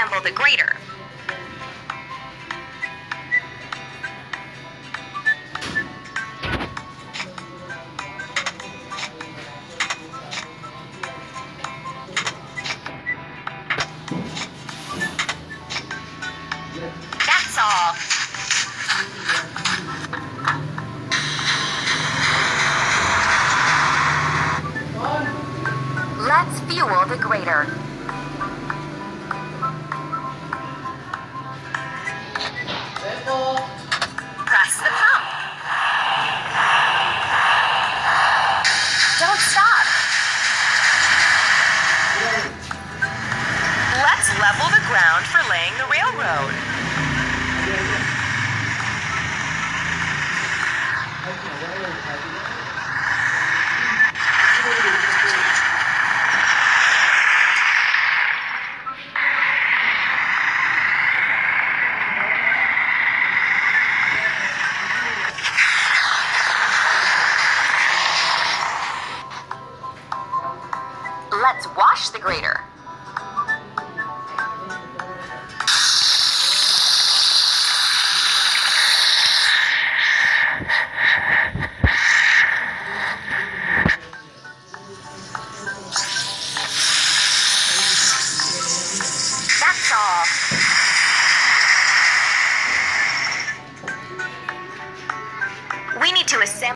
assemble the grater. That's all. Let's fuel the grater. Press the pump. Don't stop. Let's level the ground for laying the railroad. Let's wash the grater. That's all.